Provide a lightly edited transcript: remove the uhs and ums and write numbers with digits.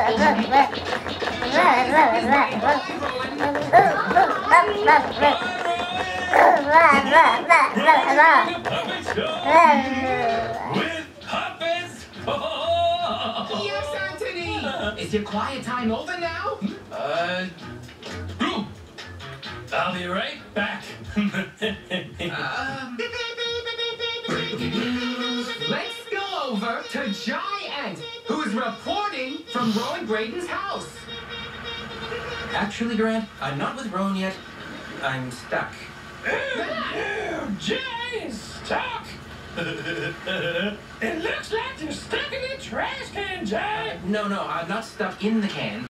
puppets. Yes, Anthony. Is your quiet time over now? I'll be right back. Let's go over to Giant, who's reporting from Rowan Brayden's house. Actually, Grant, I'm not with Rowan yet. I'm stuck. Jay is stuck. It looks like you're stuck in the trash can, Jay. No, I'm not stuck in the can.